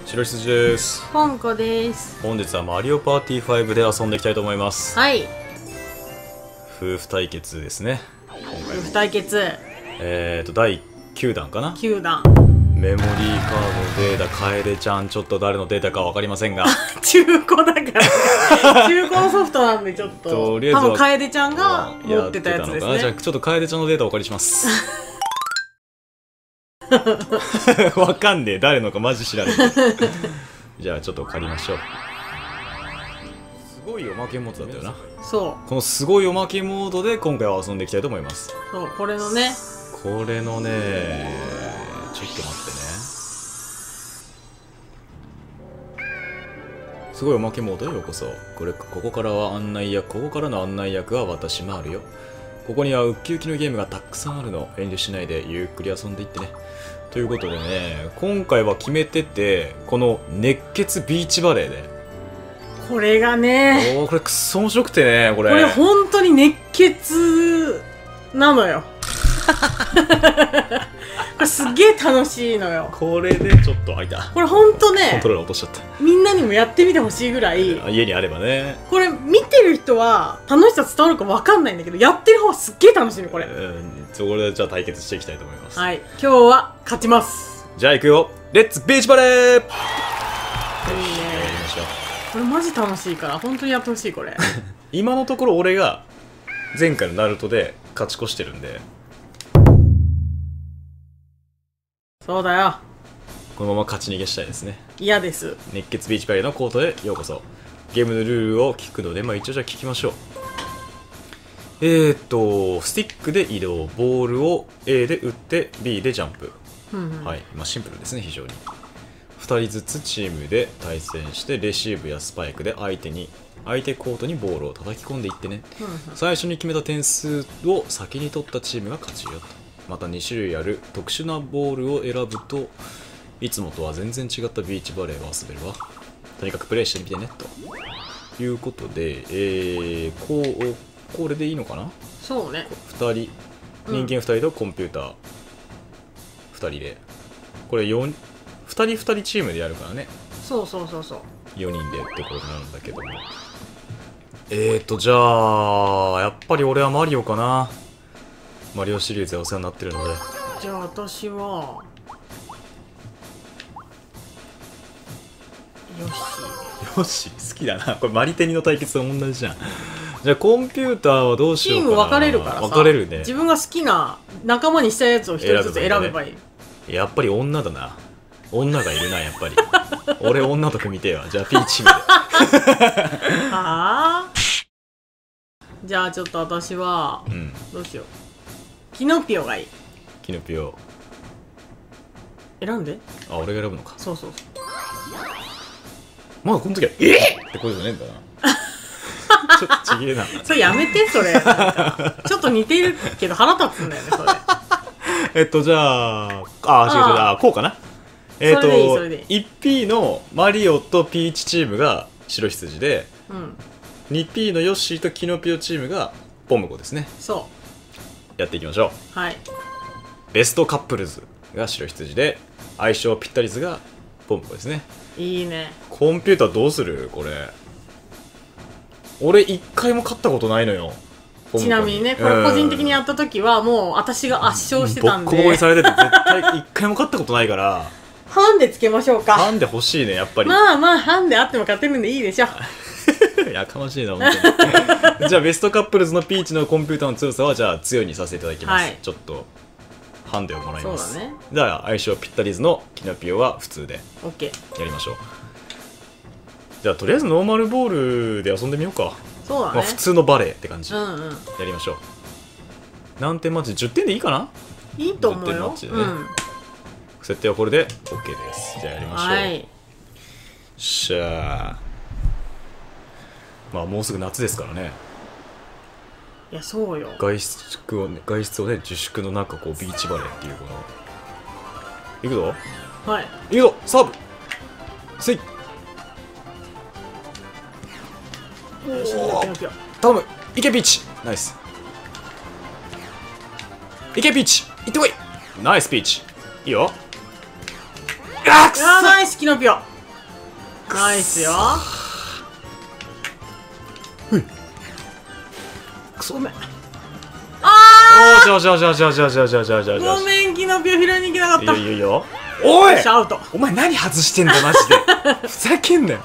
白羊です。 ポンコです。 本日はマリオパーティー5で遊んでいきたいと思います。 はい。 夫婦対決ですね。 夫婦対決。 第9弾かな。 9弾。 メモリーカードのデータ、楓ちゃん、ちょっと誰のデータかわかりませんが。 中古だから、ね。中古のソフトなんでちょっと。 とりあえず多分楓ちゃんが持ってたやつですね。 じゃあちょっと楓ちゃんのデータお借りします。わかんねえ、誰のかマジ知らない。じゃあちょっと借りましょう。すごいおまけモードだったよな。 そう。 このすごいおまけモードで今回は遊んでいきたいと思います。 そう、これのね。 これのね、ちょっと待ってね。すごいおまけモードへようこそ。ここからは案内役、ここからの案内役は私もあるよ。ここにはウッキウキのゲームがたくさんあるの。遠慮しないでゆっくり遊んでいってね。ということでね、今回は決めてて、この熱血ビーチバレーで。 これがね。 これくっそ面白くてね、これ。 これ本当に熱血なのよ。これすっげえ楽しいのよ。 これでちょっと開いた。 これほんとね、 コントローラー落としちゃった。 みんなにもやってみてほしいぐらい。 家にあればね。 これ見てる人は楽しさ伝わるかわかんないんだけど、やってる方はすっげえ楽しいのこれ。 そこでじゃあ対決していきたいと思います。 はい、今日は勝ちます。 じゃあ行くよ。レッツビーチバレー。いいね。やりましょう。 これマジ楽しいから本当にやってほしいこれ。 今のところ俺が前回のナルトで勝ち越してるんで。 そうだよ。 このまま勝ち逃げしたいですね。 嫌です。 熱血ビーチバレーのコートへようこそ。ゲームのルールを聞くので、一応じゃあ聞きましょう。スティックで移動、ボールを A で打って B でジャンプ。はい、シンプルですね、非常に。2人ずつチームで対戦して、レシーブやスパイクで相手コートにボールを叩き込んでいってね。最初に決めた点数を先に取ったチームが勝ちよと。また2種類ある特殊なボールを選ぶと、いつもとは全然違ったビーチバレーが遊べるわ。とにかくプレイしてみてねということで、これでいいのかな。 そうね。 2人、人間2人とコンピューター2人で、これ2人チームでやるからね。 そう 4人でってことになるんだけども、じゃあやっぱり俺はマリオかな。マリオシリーズでお世話になってるので。 じゃあ私はよし好きだな。これマリテニの対決と同じじゃん。じゃあコンピューターはどうしようかな。 チーム分かれるからさ。 分かれるね。 自分が好きな仲間にしたやつを一人ずつ選べばいい。 やっぱり女だな。女がいるな、やっぱり。俺女と組みてえわ。じゃあピーチームで。 はあ。じゃあちょっと私は、どうしよう。キノピオがいい。 キノピオ選んで。 あ、俺が選ぶのか。 そう。 まだこの時はって声じゃねえんだな。ちょっとちぎれな。 それやめて、それ。ちょっと似てるけど腹立つんだよね、それ。 じゃあ、違う、こうかな。1P のマリオとピーチチームが白羊で、2P のヨッシーとキノピオチームがポムコですね。 そう。 やっていきましょう。はい。 ベストカップルズが白羊で、相性ぴったりズがポムコですね。 いいね。 コンピューターどうするこれ。俺1回も勝ったことないのよ。 ちなみにね、これ個人的にやった時はもう私が圧勝してたんで、 ボッコボコにされてて絶対1回も勝ったことないから。 ハンデつけましょうか。 ハンデ欲しいね、やっぱり。 ハンデあっても勝てるんでいいでしょ。 やかましいな、本当に。じゃあベストカップルズのピーチのコンピューターの強さはじゃあ強いにさせていただきます。ちょっとハンデをもらいます。 そうだね。 じゃあ相性ぴったりズのキノピオは普通で OK やりましょう。じゃあとりあえずノーマルボールで遊んでみようか。 そうだね。 普通のバレーって感じ。やりましょう。何点マッチ10点でいいかな。 いいと思うよ。 10点マッチでね。設定はこれで OK です。じゃあやりましょう。 はい。 しゃあ、もうすぐ夏ですからね。 いや、そうよ。 外出をね、自粛の中、ビーチバレーっていうこの。いくぞ。 はい。 いくぞ、サーブ。せい。頼む。いけピーチ。ナイス。いけピーチ。いってこい。ナイスピーチ。いいよ。 ナイスキノピオ。 ナイスよ。 くそ。 ごめん。 よしよしよしよしよしよしよしよしよしよし。 ごめん、キノピオ拾いに行けなかった。 いいよいいよ。おい、 シャウト。 お前何外してんだマジで。ふざけんなよ。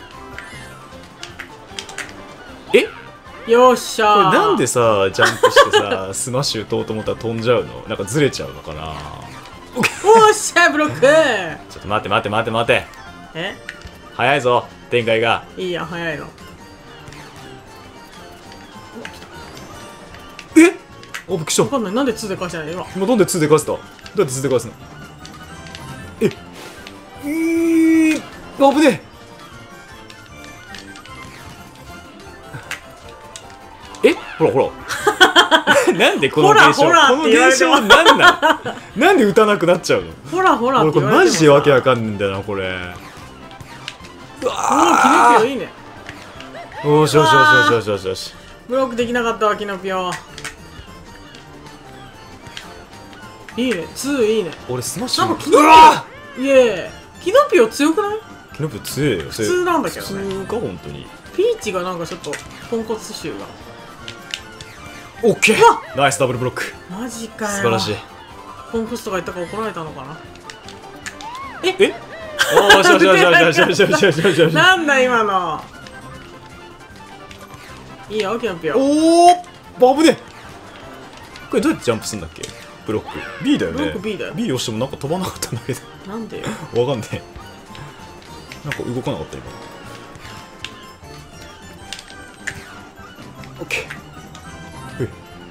え、 よっしゃー。 これなんでさジャンプしてさスマッシュ打とうと思ったら飛んじゃうの？なんかずれちゃうのかな。 おっしゃー、ブロック。 ちょっと待って待って待って待って。 え、 早いぞ展開が。 いいや、早いの。 え、あ、びっくりした。 わかんない、なんで2で返したの今。 今なんで2で返すた？どうやって2で返すの？危ねえ。え、ほらほら。なんでこの現象、 ほらほらこの現象なんなんなんで打たなくなっちゃうの？ ほらほらって俺これ言われてもさ。 マジでわけわかんねえんだよなこれ。うわキノピオいいね。 ー、よしよしよしよしよしよし。 ブロックできなかったわ、キノピオ。いいね、2いいね。 俺スマッシュ。 なんかキノピうわオ、いえ、キノピオ強くない？ キノピオ強いよ。普普通なんだけどね。 普通か本当に。 ピーチがなんかちょっとポンコツ臭が。 オッケうわー、ナイスダブルブロック。 マジかよ。 素晴らしい。 ポンコツとか言ったから怒られたのかな。 え、おーしよしよしよしよしよしよしよしよしよし。 なんだ今の。いいよ、キノピオ。 おお、危ねえ。これどうやってジャンプするんだっけ？ブロック B だよね。 ブロック B だよ。 B 押してもなんか飛ばなかったんだけど。 なんでよ。 わかんねえ。なんか動かなかった今。オッケー。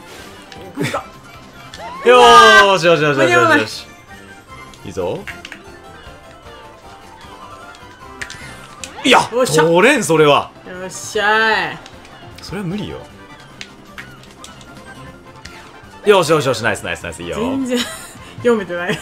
よーしよしよしよしよしよし。いいぞ。いや、 よっしゃ取れんそれは。 よっしゃそれは無理よ。よしよしよし、ナイスナイスナイス、いいー。 よ。 全然読めてない。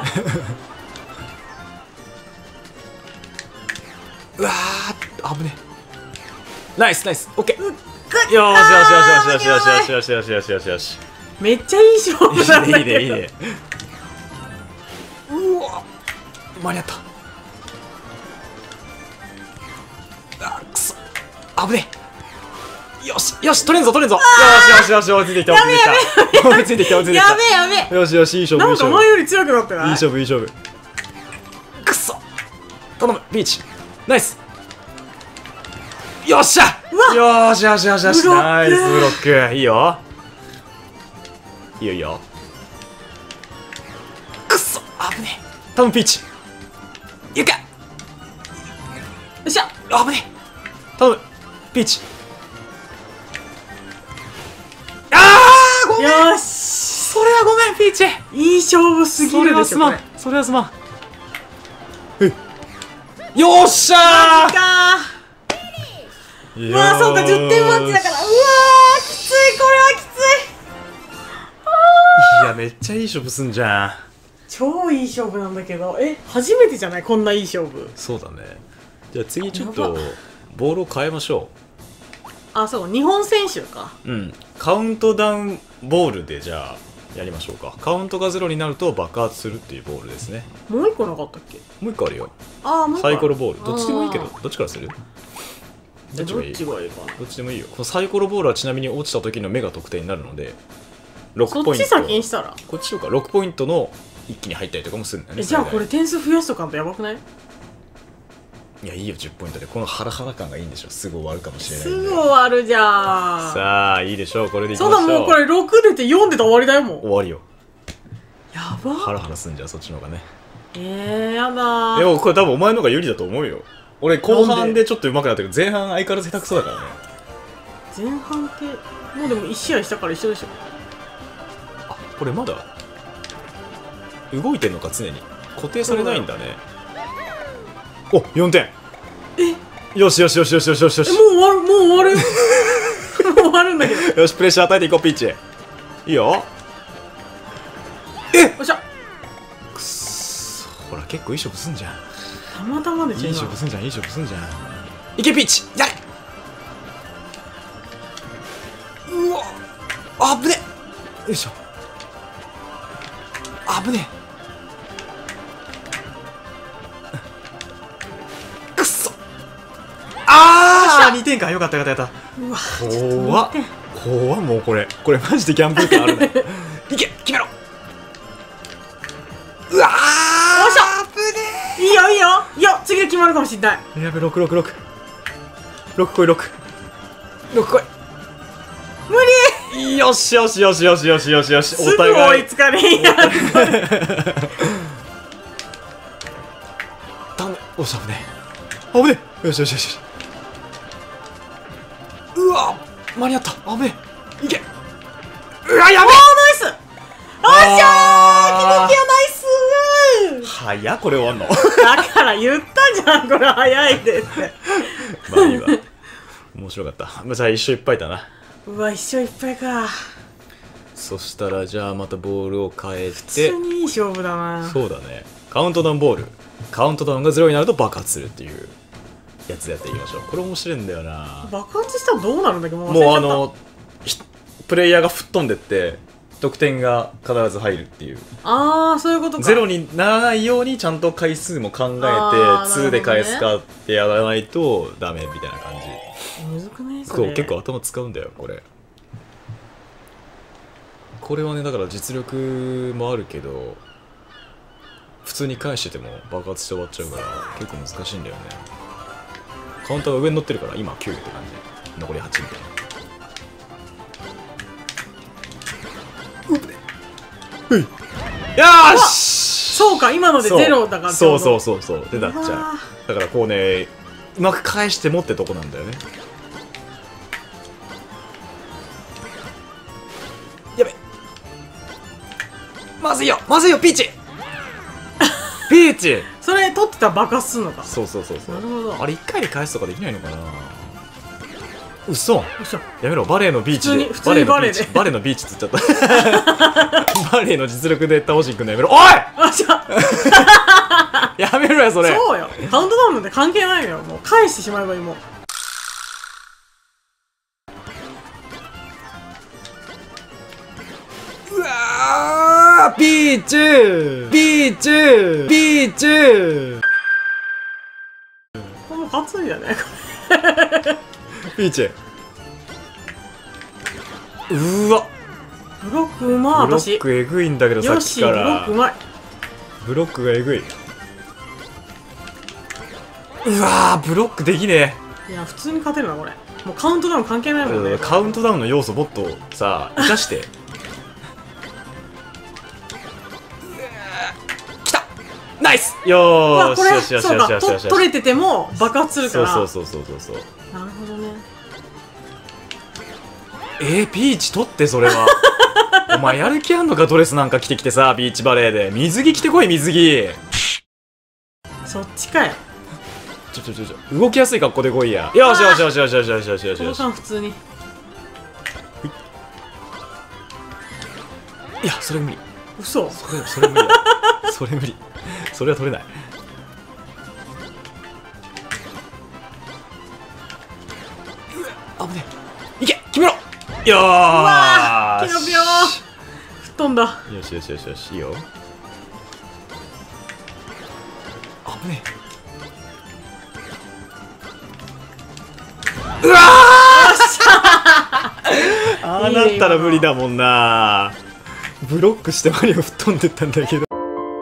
うわー、危ねえ。ナイスナイス、オッケー。ようっしよしよしよしよしよしよしよしよしよしよし。 めっちゃいい勝負なんだけど。 いいねいいねいいね。うわ、間に合った。あ、くそ、危ねえ。よしよし、取れんぞ取れんぞ。よしよしよし、追いついてきた追いついてきた追いついてきた追いついてきた。 やべえやべえ。 よしよし、いい勝負いないんか勝負前より強くなってない？ いい勝負いい勝負。くそ、頼むビーチ、ナイス。よっしゃ、よーしよしよしよし、 ブロックナイスブロック。いいよいいよいいよ。くっそ、危ねえ。頼むピーチ、いけ。よっしゃ。 危ねえ。頼むピーチ。あー、ごめん。 よし。 それはごめんピーチ。 いい勝負すぎそれるでしょ。 はすまんこれそれはすまん。よっしゃマジかー。 ー。うわー、そうか、10点マッチだから。うわー、きつい、これはきつい。 いや、めっちゃいい勝負すんじゃん。 超いい勝負なんだけど、初めてじゃないこんないい勝負。 そうだね。じゃあ次ちょっとやばボールを変えましょあ、そう、日本選手か。 う。うん、カウントダウンボールでじゃあやりましょうか。カウントが0になると爆発するっていうボールですね。 もう一個なかったっけ？ もう一個あるよ。 あー、もう一個ある。 サイコロボール、どっちでもいいけど、どっちからする？どっちどっがいい？ ちがいいかな。 どっちでもいいよ。このサイコロボールはちなみに落ちた時の目が得点になるので6 そっちポイント。 先にしたら。 こっちとか6ポイントの一気に入ったりとかもするんだよね。 じゃあこれ最点数増やしとかんとやばくない？ 大いや、いいよ10ポイントで。このハラハラ感がいいんでしょ。すぐ終わるかもしれないすんで。 ぐ終わるじゃん。 さあいいでしょう。これでいきまそうだ、 しょう。 もうこれ6出て4出たら終わりだよ、もう。 終わりよ。 やば。 ハラハラすんじゃん、そっちの方がね。 やだー。 でもこれ多分お前の方が有利だと思うよ。俺後半でちょっと上手くなったけど前半相変わらず下手くそだからね。 前半ってもうでも1試合したから一緒でしょ。 あ、これまだ動いてんのか。常に固定されないんだね。お、4点。よしよしよしよしよしよしよし。 もう終わる、もう終わる。もう終わるんだけど。よよし、プレッシャー与えていこうピーチ。いいよ。 っしゃ。 くっそ、ほら結構いい勝負すんじゃん。 たまたまでしょ。 いい勝負すんじゃん、いい勝負すんじゃん。いけピーチ、やれ。うわ、あぶね。よいしょ。あぶね。くっそ。 あー2点か。よかったよかったよかっうわた。怖っ怖っ。もうこれマジでギャンブル感あるね。いけ決めろ。うわーよいしょ危ねいいよいいよいや次で決まるかもしんない。 え。やべ6来い6来い。 無理よしよしよしよしよしよしよし。 すぐ追いつかれへんやん。 頼む。おっしゃ危ねえ。危ねえ。よしよしよし。うわ間に合った。危ねえ。いけ。うわやべえ。 ナイス。おっしゃー、キノピオナイス早っこれ終わんの。 だから言ったじゃん、これ早いでって。 まあいいわ。面白かった。じゃあ一勝いっぱいだな。 うわ、一勝いっぱいか。 そしたらじゃあまたボールを変えて。普通にいい勝負だな。 そうだね。カウントダウンボール。カウントダウンが0になると爆発するっていうやつでやっていきましょう。これ面白いんだよな。 爆発したらどうなるんだっけ。もう忘れちゃった。 プレイヤーが吹っ飛んでって得点が必ず入るっていう。 ああ、そういうことか。 ゼロにならないようにちゃんと回数も考えて2で返すかってやらないとダメみたいな感じ。 むずくない？そそうれ結構頭使うんだよこれ。これはねだから実力もあるけど普通に返してても爆発して終わっちゃうから結構難しいんだよね。カウンターが上に乗ってるから今9って感じ。残り8みたいな。よーし。 そうか、今のでゼロだから。 そうそうそうそうでなっちゃう。 うわだからこうねうまく返してもってとこなんだよね。やべまずいよピーチピーチ。 それ取ってたら爆発するのか。 そうそうそうそう。 なるほど。 あれ1回で返すとかできないのかな。嘘。 よいしょ。 やめろ。バレーのビーチで普通にバレーでバレーのビーチっつっちゃったバレーの実力で倒しに行くのやめろ。おいあ、じゃやめろよそれ。 そうよ。カウントダウンなんて関係ないのよ。もう返してしまえばいいもん。 うわーピーチもう勝つんじゃない？ ピーチ。うわブロックうまー。 ブロッ私クえぐいんだけどさっよし、 きかブロッらクうまい。 ブロックがえぐい。うわーブロックできねいや、普通に勝てるなこれ。もうカウントダウン関係ないもんね。 カウントダウンの要素もっとさ生かしてきたナイスよーしうわこれよしよしそうか、 よしよしよし取れてても爆発するから。 そうそうそうそうそう。 なるほどね。 ピーチ取ってそれはお前やる気あんのか。ドレスなんか着てきてさビーチバレーで水着着てこい水着。 そっちかよ。 動きやすい格好で来いや。よしよしよしよしよしよしよしよしこのよし。 間普通に。 いやそれ無理。 嘘。 それ無理だそれ無理。それは取れない。危ねえ。いけ決めろ。よーし。 うわーキノピオ吹っ飛んだ。 よしよしよしよしいいよ。危ねえ。うわーああなったら無理だもんな。ブロックしてマリオ吹っ飛んでったんだけど。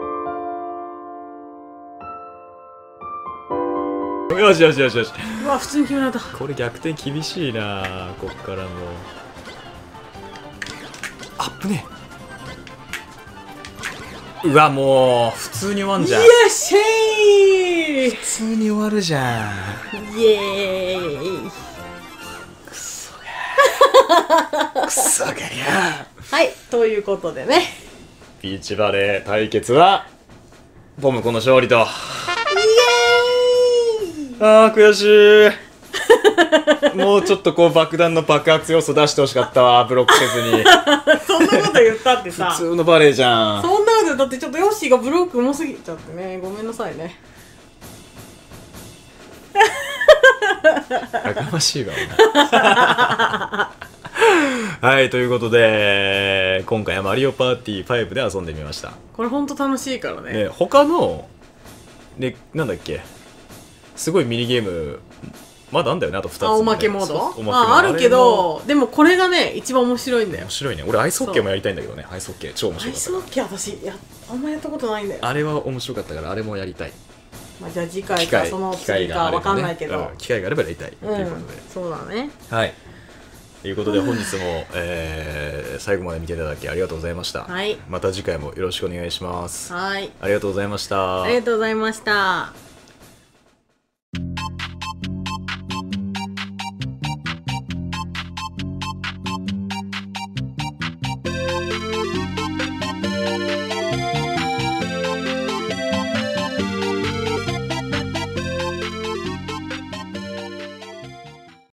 よしよしよしよし。 うわ、普通に決められた。 これ逆転厳しいな。こっからもあっぶねえ。うわもう普通に終わんじゃん。 よっしゃー。 普通に終わるじゃん。 イエーイ。 クソがや。 はい、ということでね。 ビーチバレー対決はポムコの勝利と。 イエーイ。 あー悔しいもうちょっとこう爆弾の爆発要素出してほしかったわ。ブロックせずにそんなこと言ったってさ。 普通のバレーじゃん。 そんなことだってちょっとヨッシーがブロック重すぎちゃってね。ごめんなさいね。 やかましいわはいということで今回はマリオパーティー5で遊んでみました。 これほんと楽しいからね。 他のなんだっけすごいミニゲームまだあんだよね、あと2つ、ね、 おまけモード、 おまけモードあるけど、でもこれがね一番面白いんだよ。 面白いね。俺アイスホッケーもやりたいんだけどね。アイスホッケー超面ア白かったイスホッケー私あんまやったことないんだよ。 あれは面白かったからあれもやりたい。 まあ、じゃあ次回かその次かわかんないけど、 機会があればやりたいっていうことで、 そうだね。 はいということで本日も、最後まで見ていただきありがとうございました。 はい、 また次回もよろしくお願いします。 はい、 ありがとうございました。 ありがとうございました。